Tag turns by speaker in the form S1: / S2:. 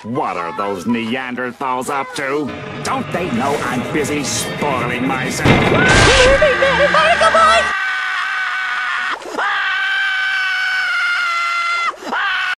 S1: What are those Neanderthals up to? Don't they know I'm busy spoiling myself?